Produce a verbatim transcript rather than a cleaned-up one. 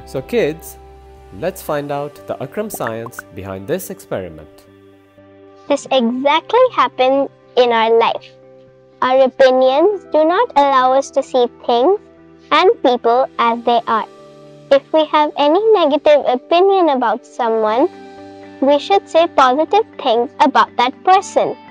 So kids, let's find out the Akram science behind this experiment. This exactly happened in our life. Our opinions do not allow us to see things and people as they are. If we have any negative opinion about someone, we should say positive things about that person.